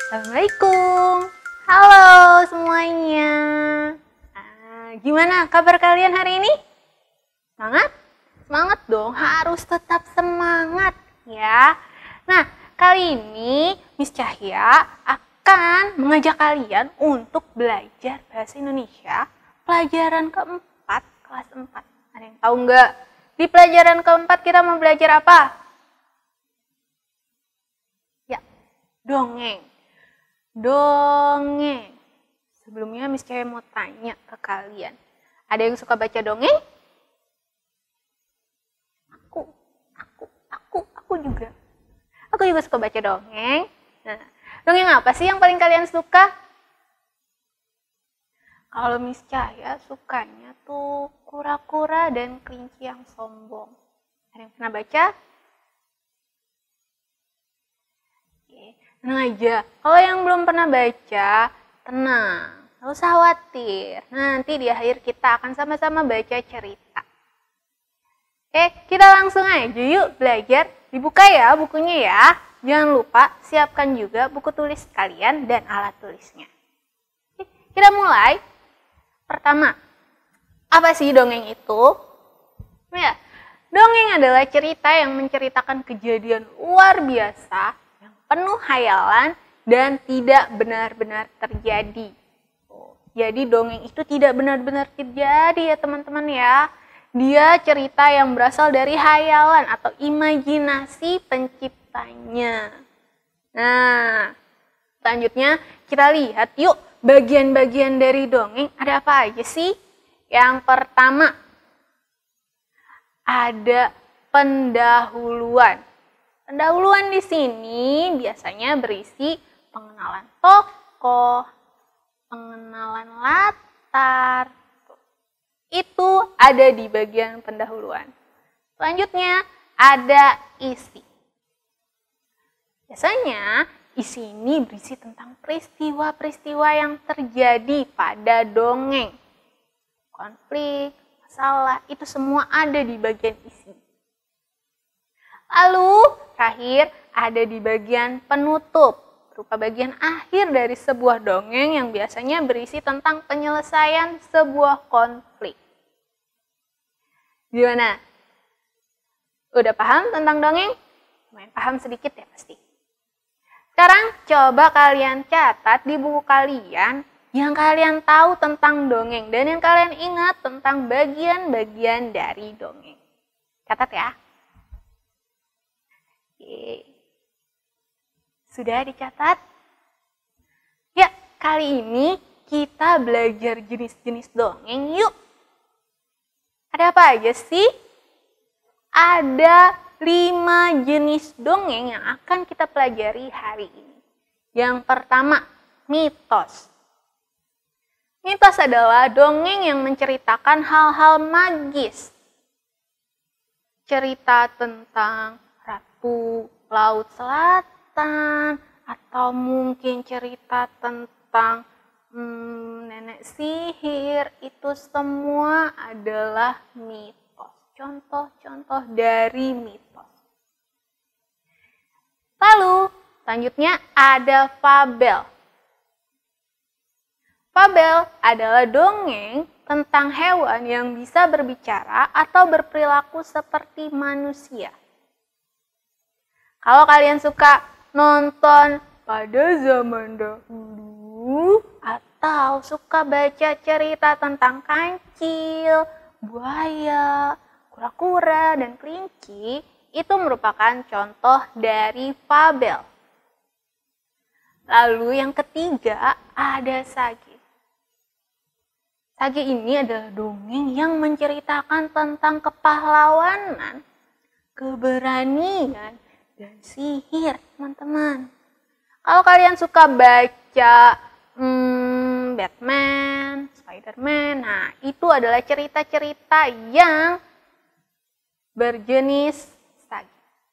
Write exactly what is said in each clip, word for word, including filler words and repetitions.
Assalamualaikum. Halo semuanya. Nah, gimana kabar kalian hari ini? Semangat? Semangat dong, harus tetap semangat ya. Nah, kali ini Miss Cahya akan mengajak kalian untuk belajar bahasa Indonesia pelajaran keempat, kelas empat. Ada yang tahu nggak? Di pelajaran keempat kita mau belajar apa? Ya, dongeng. Dongeng. Sebelumnya Miss Cahya mau tanya ke kalian. Ada yang suka baca dongeng? Aku, aku, aku, aku juga. Aku juga suka baca dongeng. Nah, dongeng apa sih yang paling kalian suka? Kalau Miss Cahya sukanya tuh kura-kura dan kelinci yang sombong. Ada yang pernah baca? Oke, tenang aja. Kalau yang belum pernah baca, tenang. Gak usah khawatir. Nanti di akhir kita akan sama-sama baca cerita. Oke, kita langsung aja yuk belajar. Dibuka ya bukunya ya. Jangan lupa siapkan juga buku tulis kalian dan alat tulisnya. Oke, kita mulai. Pertama, apa sih dongeng itu? Ya, dongeng adalah cerita yang menceritakan kejadian luar biasa yang penuh khayalan dan tidak benar-benar terjadi. Jadi dongeng itu tidak benar-benar terjadi ya teman-teman ya. Dia cerita yang berasal dari khayalan atau imajinasi penciptanya. Nah, selanjutnya kita lihat yuk bagian-bagian dari dongeng ada apa aja sih? Yang pertama, ada pendahuluan. Pendahuluan di sini biasanya berisi pengenalan tokoh, pengenalan latar. Itu ada di bagian pendahuluan. Selanjutnya ada isi. Biasanya isi ini berisi tentang peristiwa-peristiwa yang terjadi pada dongeng. Konflik, masalah, itu semua ada di bagian isi. Lalu terakhir ada di bagian penutup, berupa bagian akhir dari sebuah dongeng yang biasanya berisi tentang penyelesaian sebuah konflik. Gimana? Udah paham tentang dongeng? Lumayan paham sedikit ya pasti. Sekarang coba kalian catat di buku kalian yang kalian tahu tentang dongeng dan yang kalian ingat tentang bagian-bagian dari dongeng. Catat ya. Oke. Sudah dicatat? Ya, kali ini kita belajar jenis-jenis dongeng yuk. Ada apa aja sih? Ada lima jenis dongeng yang akan kita pelajari hari ini. Yang pertama, mitos. Mitos adalah dongeng yang menceritakan hal-hal magis. Cerita tentang Ratu Laut Selatan, atau mungkin cerita tentang hmm, nenek sihir, itu semua adalah mitos. Contoh-contoh dari mitos. Lalu, selanjutnya ada fabel. Fabel adalah dongeng tentang hewan yang bisa berbicara atau berperilaku seperti manusia. Kalau kalian suka nonton pada zaman dahulu atau suka baca cerita tentang kancil, buaya, kura-kura, dan kelinci, itu merupakan contoh dari fabel. Lalu yang ketiga ada sage. Sage ini adalah dongeng yang menceritakan tentang kepahlawanan, keberanian, dan sihir, teman-teman. Kalau kalian suka baca hmm, Batman, Spider-Man, nah itu adalah cerita-cerita yang berjenis sage.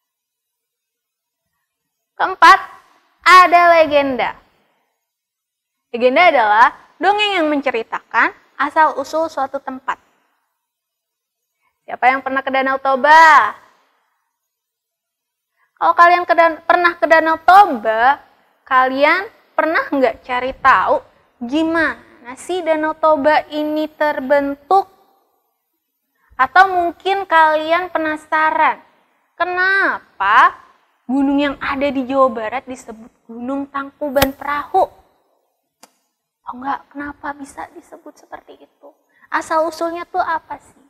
Keempat, ada legenda. Legenda adalah dongeng yang menceritakan asal-usul suatu tempat. Siapa yang pernah ke Danau Toba? Kalau kalian ke dan, pernah ke Danau Toba, kalian pernah nggak cari tahu gimana sih Danau Toba ini terbentuk? Atau mungkin kalian penasaran, kenapa gunung yang ada di Jawa Barat disebut Gunung Tangkuban Perahu? Oh enggak, kenapa bisa disebut seperti itu? Asal-usulnya tuh apa sih?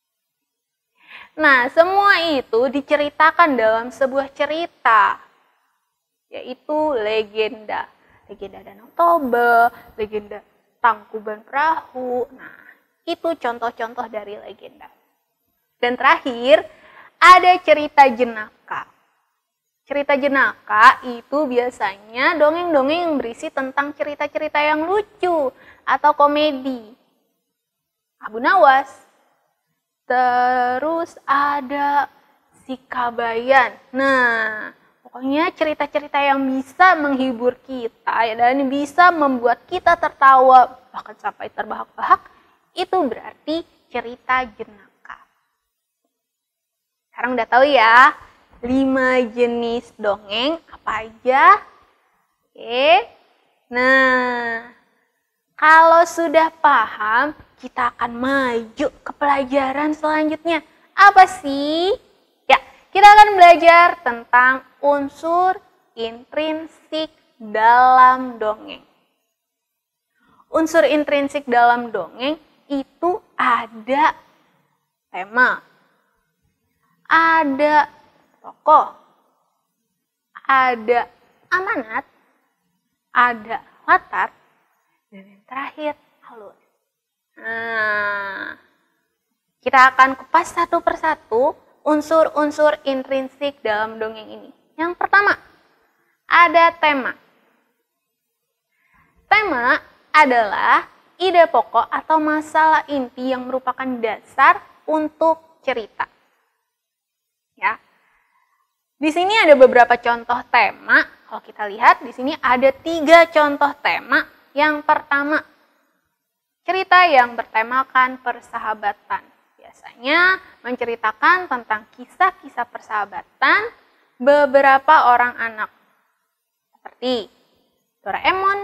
Nah, semua itu diceritakan dalam sebuah cerita, yaitu legenda. Legenda Danau Toba, legenda Tangkuban Perahu. Nah, itu contoh-contoh dari legenda. Dan terakhir, ada cerita jenaka. Cerita jenaka itu biasanya dongeng-dongeng yang berisi tentang cerita-cerita yang lucu atau komedi. Abu Nawas. Terus ada si Kabayan. Nah, pokoknya cerita-cerita yang bisa menghibur kita ya, dan bisa membuat kita tertawa bahkan sampai terbahak-bahak, itu berarti cerita jenaka. Sekarang udah tahu ya lima jenis dongeng apa aja? Oke. Nah, kalau sudah paham, kita akan maju ke pelajaran selanjutnya. Apa sih? Ya, kita akan belajar tentang unsur intrinsik dalam dongeng. Unsur intrinsik dalam dongeng itu ada tema, ada tokoh, ada amanat, ada latar, dan yang terakhir alur. Nah, kita akan kupas satu persatu unsur-unsur intrinsik dalam dongeng ini. Yang pertama, ada tema. Tema adalah ide pokok atau masalah inti yang merupakan dasar untuk cerita. Ya. Di sini ada beberapa contoh tema. Kalau kita lihat di sini ada tiga contoh tema. Yang pertama, cerita yang bertemakan persahabatan. Biasanya menceritakan tentang kisah-kisah persahabatan beberapa orang anak. Seperti Doraemon,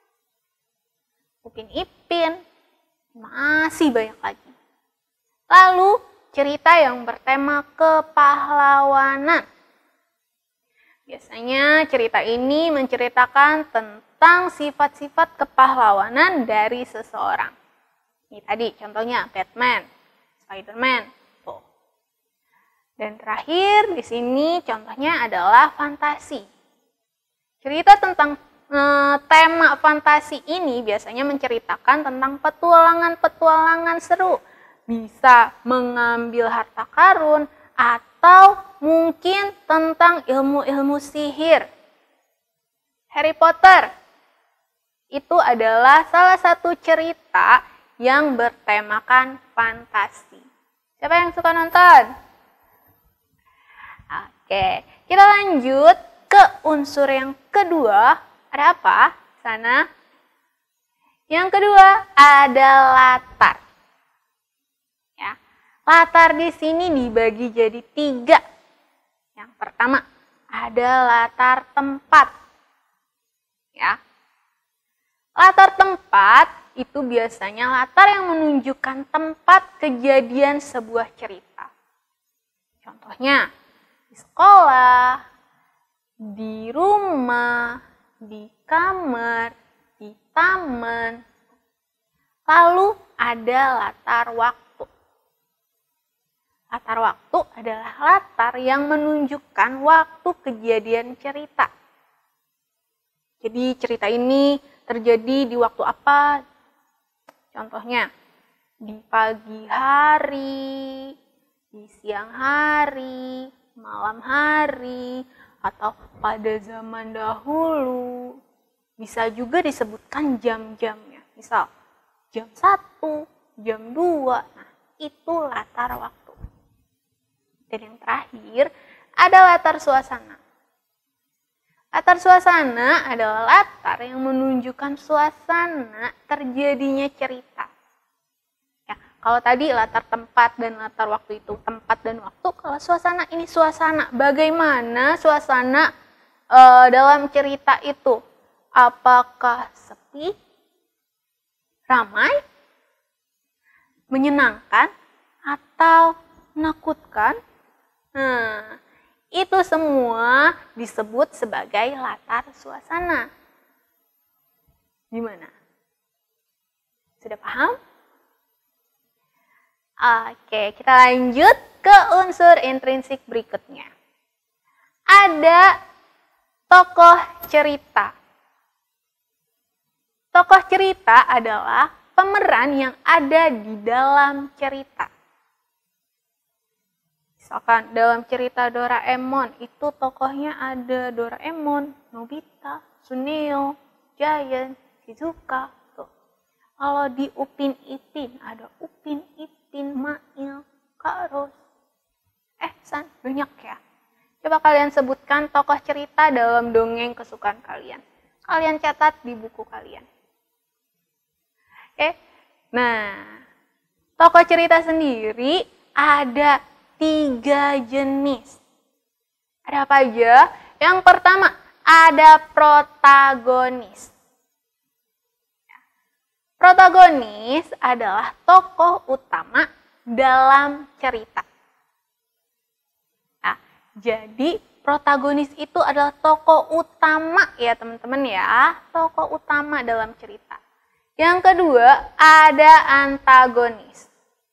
Upin Ipin, masih banyak lagi. Lalu cerita yang bertema kepahlawanan. Biasanya cerita ini menceritakan tentang sifat-sifat kepahlawanan dari seseorang. Ini tadi contohnya Batman, Spider-Man. Tuh. Dan terakhir di sini contohnya adalah fantasi. Cerita tentang e, tema fantasi ini biasanya menceritakan tentang petualangan-petualangan seru. Bisa mengambil harta karun atau mungkin tentang ilmu-ilmu sihir. Harry Potter itu adalah salah satu cerita yang bertemakan fantasi. Siapa yang suka nonton? Oke, kita lanjut ke unsur yang kedua. Ada apa? Sana. Yang kedua ada latar. Ya, latar di sini dibagi jadi tiga. Yang pertama ada latar tempat. Ya, latar tempat itu biasanya latar yang menunjukkan tempat kejadian sebuah cerita. Contohnya di sekolah, di rumah, di kamar, di taman. Lalu ada latar waktu. Latar waktu adalah latar yang menunjukkan waktu kejadian cerita. Jadi cerita ini terjadi di waktu apa? Contohnya di pagi hari, di siang hari, malam hari, atau pada zaman dahulu. Bisa juga disebutkan jam-jamnya. Misal jam satu, jam dua. Nah, itu latar waktu. Dan yang terakhir ada latar suasana. Latar suasana adalah latar yang menunjukkan suasana terjadinya cerita. Ya, kalau tadi latar tempat dan latar waktu itu tempat dan waktu, kalau suasana ini suasana. Bagaimana suasana e, dalam cerita itu? Apakah sepi, ramai, menyenangkan, atau menakutkan? Nah, itu semua disebut sebagai latar suasana. Gimana? Sudah paham? Oke, kita lanjut ke unsur intrinsik berikutnya. Ada tokoh cerita. Tokoh cerita adalah pemeran yang ada di dalam cerita. Misalkan dalam cerita Doraemon, itu tokohnya ada Doraemon, Nobita, Suneo, Giant, Shizuka. Tuh. Kalau di Upin Ipin, ada Upin Ipin, Mail, Kak Ros, Ehsan, banyak ya. Coba kalian sebutkan tokoh cerita dalam dongeng kesukaan kalian. Kalian catat di buku kalian. Oke, nah tokoh cerita sendiri ada tiga jenis. Ada apa aja? Yang pertama ada protagonis. Protagonis adalah tokoh utama dalam cerita. Nah, jadi protagonis itu adalah tokoh utama ya teman-teman ya, tokoh utama dalam cerita. Yang kedua, ada antagonis.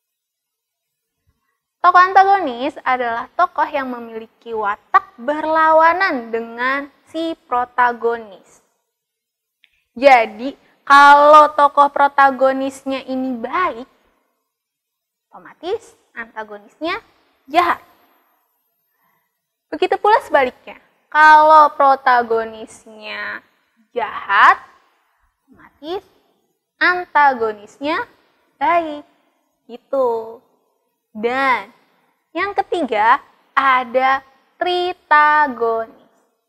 Tokoh antagonis adalah tokoh yang memiliki watak berlawanan dengan si protagonis. Jadi, kalau tokoh protagonisnya ini baik, otomatis antagonisnya jahat. Begitu pula sebaliknya. Kalau protagonisnya jahat, otomatis antagonisnya baik. Gitu. Dan yang ketiga ada tritagonis.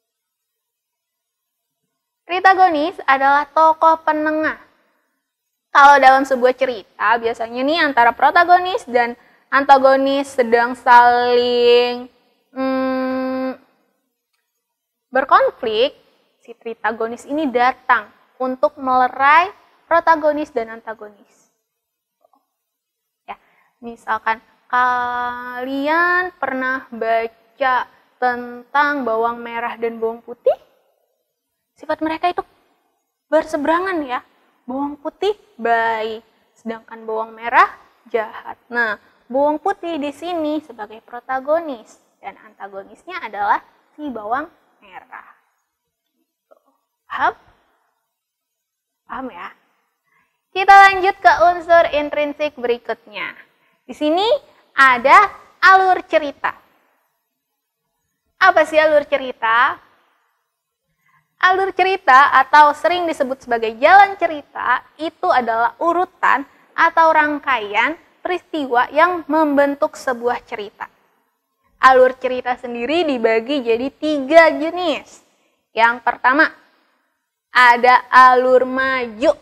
Tritagonis adalah tokoh penengah. Kalau dalam sebuah cerita biasanya nih antara protagonis dan antagonis sedang saling hmm, berkonflik, si tritagonis ini datang untuk melerai protagonis dan antagonis. Ya, misalkan kalian pernah baca tentang bawang merah dan bawang putih? Sifat mereka itu berseberangan ya. Bawang putih baik, sedangkan bawang merah jahat. Nah, bawang putih di sini sebagai protagonis dan antagonisnya adalah si bawang merah. Paham? Paham ya? Kita lanjut ke unsur intrinsik berikutnya. Di sini ada alur cerita. Apa sih alur cerita? Alur cerita atau sering disebut sebagai jalan cerita itu adalah urutan atau rangkaian peristiwa yang membentuk sebuah cerita. Alur cerita sendiri dibagi jadi tiga jenis. Yang pertama, ada alur maju.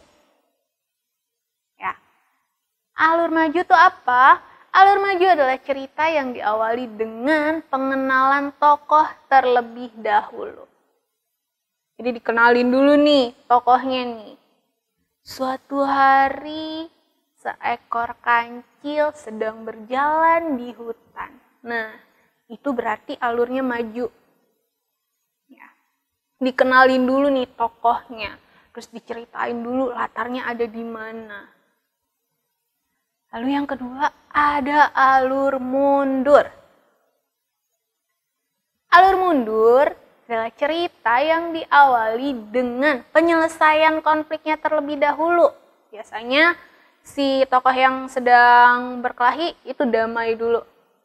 Alur maju itu apa? Alur maju adalah cerita yang diawali dengan pengenalan tokoh terlebih dahulu. Jadi dikenalin dulu nih tokohnya nih. Suatu hari seekor kancil sedang berjalan di hutan. Nah, itu berarti alurnya maju. Ya. Dikenalin dulu nih tokohnya. Terus diceritain dulu latarnya ada di mana. Lalu yang kedua, ada alur mundur. Alur mundur adalah cerita yang diawali dengan penyelesaian konfliknya terlebih dahulu. Biasanya si tokoh yang sedang berkelahi itu damai dulu.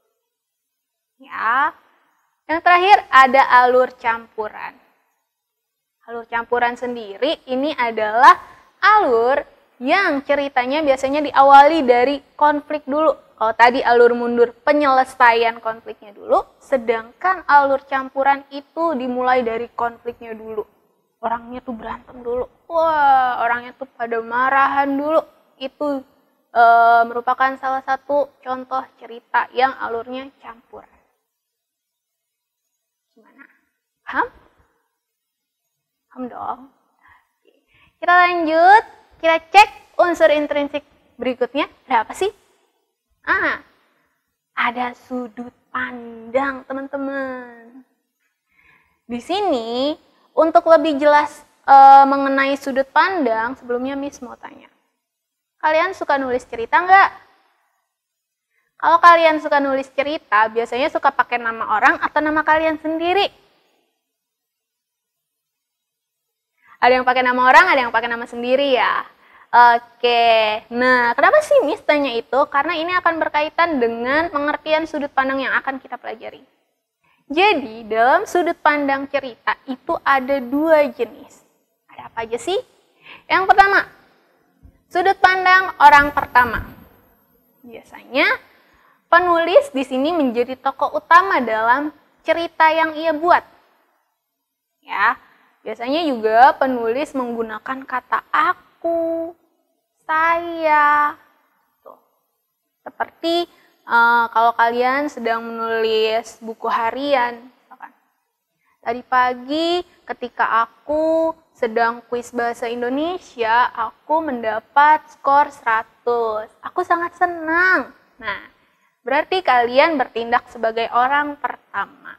Ya. Yang terakhir ada alur campuran. Alur campuran sendiri ini adalah alur yang ceritanya biasanya diawali dari konflik dulu. Kalau tadi alur mundur penyelesaian konfliknya dulu, sedangkan alur campuran itu dimulai dari konfliknya dulu. Orangnya tuh berantem dulu. Wah, orangnya tuh pada marahan dulu. Itu e, merupakan salah satu contoh cerita yang alurnya campuran. Gimana? Paham? Paham dong? Kita lanjut, kita cek unsur intrinsik berikutnya. Ada apa sih? Ah, ada sudut pandang, teman-teman. Di sini, untuk lebih jelas e, mengenai sudut pandang, sebelumnya Miss mau tanya. Kalian suka nulis cerita nggak? Kalau kalian suka nulis cerita, biasanya suka pakai nama orang atau nama kalian sendiri? Ada yang pakai nama orang, ada yang pakai nama sendiri ya. Oke, nah kenapa sih Miss tanya itu? Karena ini akan berkaitan dengan pengertian sudut pandang yang akan kita pelajari. Jadi, dalam sudut pandang cerita itu ada dua jenis. Ada apa aja sih? Yang pertama, sudut pandang orang pertama. Biasanya, penulis di sini menjadi tokoh utama dalam cerita yang ia buat. Ya, biasanya juga penulis menggunakan kata aku, saya. Tuh. Seperti uh, kalau kalian sedang menulis buku harian, misalkan. Tadi pagi ketika aku sedang kuis bahasa Indonesia, aku mendapat skor seratus. Aku sangat senang. Nah, berarti kalian bertindak sebagai orang pertama.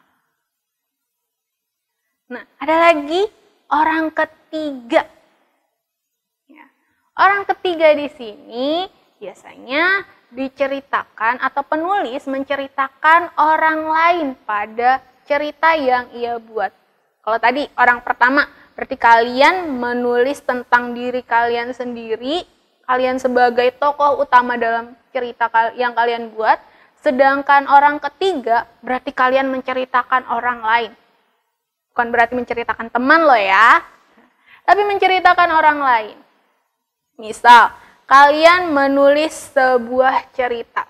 Nah, ada lagi orang ketiga. Ya. Orang ketiga di sini biasanya diceritakan atau penulis menceritakan orang lain pada cerita yang ia buat. Kalau tadi orang pertama, berarti kalian menulis tentang diri kalian sendiri, kalian sebagai tokoh utama dalam cerita yang kalian buat, sedangkan orang ketiga berarti kalian menceritakan orang lain. Bukan berarti menceritakan teman lo ya, tapi menceritakan orang lain. Misal, kalian menulis sebuah cerita.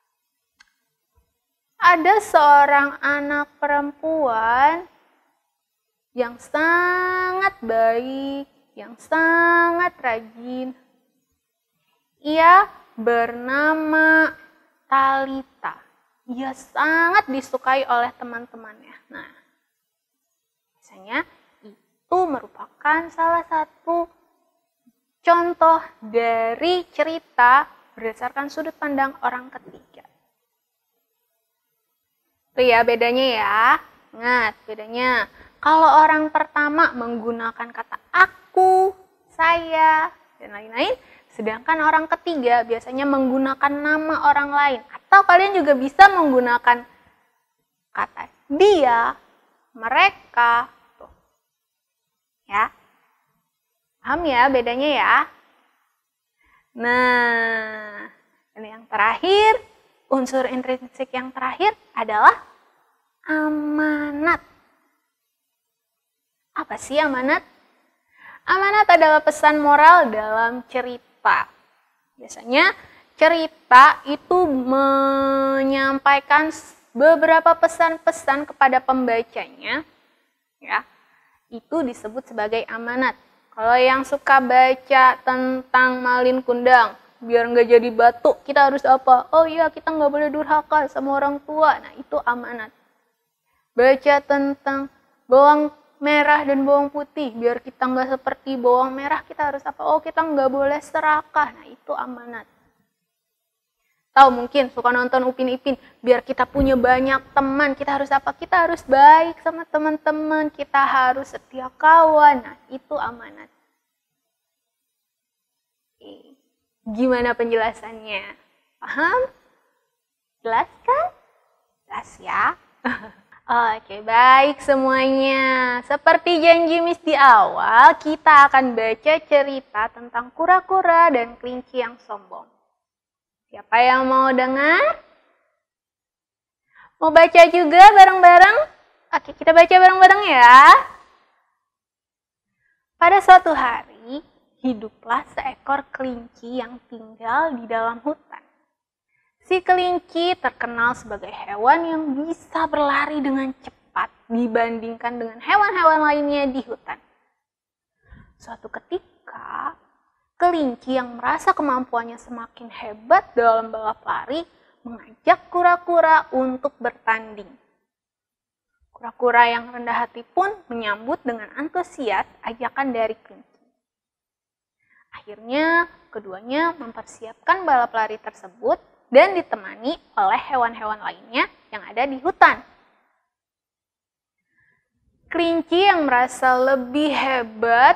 Ada seorang anak perempuan yang sangat baik, yang sangat rajin. Ia bernama Talita. Ia sangat disukai oleh teman-temannya. Nah, biasanya itu merupakan salah satu contoh dari cerita berdasarkan sudut pandang orang ketiga. Itu ya bedanya ya. Ingat bedanya. Kalau orang pertama menggunakan kata aku, saya, dan lain-lain. Sedangkan orang ketiga biasanya menggunakan nama orang lain. Atau kalian juga bisa menggunakan kata dia, mereka. Tuh. Ya. Paham ya bedanya ya? Nah, ini yang terakhir, unsur intrinsik yang terakhir adalah amanat. Apa sih amanat? Amanat adalah pesan moral dalam cerita. Biasanya cerita itu menyampaikan beberapa pesan-pesan kepada pembacanya. Ya, itu disebut sebagai amanat. Kalau yang suka baca tentang Malin Kundang, biar nggak jadi batu, kita harus apa? Oh iya, kita nggak boleh durhaka sama orang tua. Nah, itu amanat. Baca tentang bawang merah dan bawang putih, biar kita nggak seperti bawang merah, kita harus apa? Oh, kita nggak boleh serakah. Nah, itu amanat. Tahu mungkin suka nonton Upin Ipin, biar kita punya banyak teman, kita harus apa? Kita harus baik sama teman-teman, kita harus setia kawan. Nah, itu amanat. Oke. Gimana penjelasannya? Paham? Jelas kan? Jelas ya? Oke, baik semuanya. Seperti janji Miss di awal, kita akan baca cerita tentang kura-kura dan kelinci yang sombong. Siapa yang mau dengar? Mau baca juga bareng-bareng? Oke, kita baca bareng-bareng ya. Pada suatu hari, hiduplah seekor kelinci yang tinggal di dalam hutan. Si kelinci terkenal sebagai hewan yang bisa berlari dengan cepat dibandingkan dengan hewan-hewan lainnya di hutan. Suatu ketika, kelinci yang merasa kemampuannya semakin hebat dalam balap lari mengajak kura-kura untuk bertanding. Kura-kura yang rendah hati pun menyambut dengan antusias ajakan dari kelinci. Akhirnya, keduanya mempersiapkan balap lari tersebut dan ditemani oleh hewan-hewan lainnya yang ada di hutan. Kelinci yang merasa lebih hebat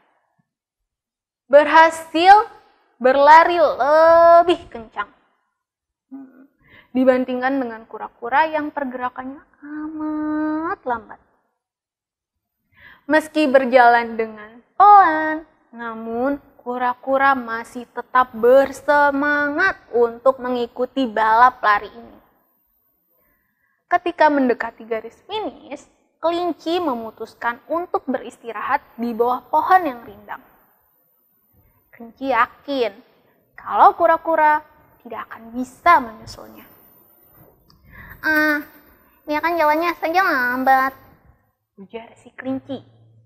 berhasil berlari lebih kencang dibandingkan dengan kura-kura yang pergerakannya amat lambat. Meski berjalan dengan pelan, namun kura-kura masih tetap bersemangat untuk mengikuti balap lari ini. Ketika mendekati garis finish, kelinci memutuskan untuk beristirahat di bawah pohon yang rindang. Kelinci yakin kalau kura-kura tidak akan bisa menyusulnya. Ah, dia kan jalannya saja lambat, ujar si kelinci.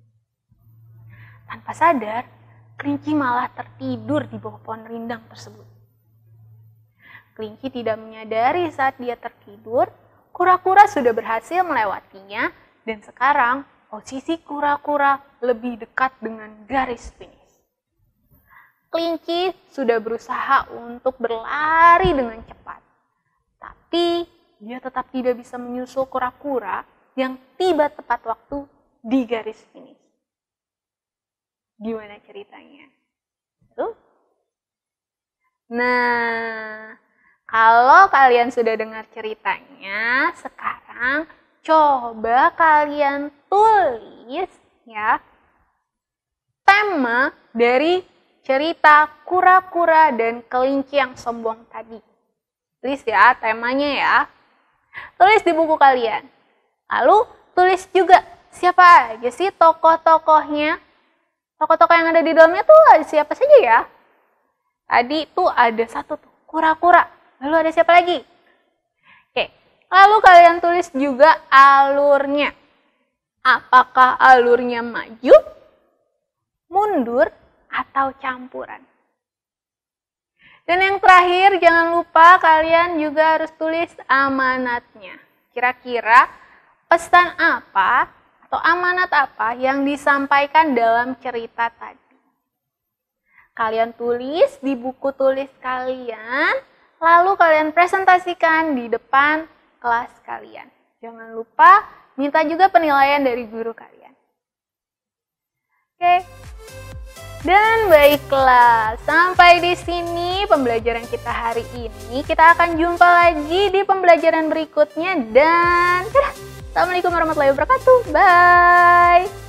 Tanpa sadar, kelinci malah tertidur di bawah pohon rindang tersebut. Kelinci tidak menyadari saat dia tertidur, kura-kura sudah berhasil melewatinya dan sekarang posisi kura-kura lebih dekat dengan garis finish. Kelinci sudah berusaha untuk berlari dengan cepat, tapi dia tetap tidak bisa menyusul kura-kura yang tiba tepat waktu di garis finish. Gimana ceritanya? Tuh. Nah, kalau kalian sudah dengar ceritanya, sekarang coba kalian tulis ya tema dari cerita kura-kura dan kelinci yang sombong tadi. Tulis ya temanya ya. Tulis di buku kalian. Lalu tulis juga siapa aja sih tokoh-tokohnya. Tokoh-tokoh yang ada di dalamnya tuh ada siapa saja ya. Tadi tuh ada satu tuh, kura-kura. Lalu ada siapa lagi? Oke, lalu kalian tulis juga alurnya. Apakah alurnya maju, mundur, atau campuran? Dan yang terakhir, jangan lupa kalian juga harus tulis amanatnya. Kira-kira pesan apa atau amanat apa yang disampaikan dalam cerita tadi? Kalian tulis di buku tulis kalian, lalu kalian presentasikan di depan kelas kalian. Jangan lupa minta juga penilaian dari guru kalian. Oke. Dan baiklah, sampai di sini pembelajaran kita hari ini. Kita akan jumpa lagi di pembelajaran berikutnya dan dadah. Assalamualaikum warahmatullahi wabarakatuh. Bye.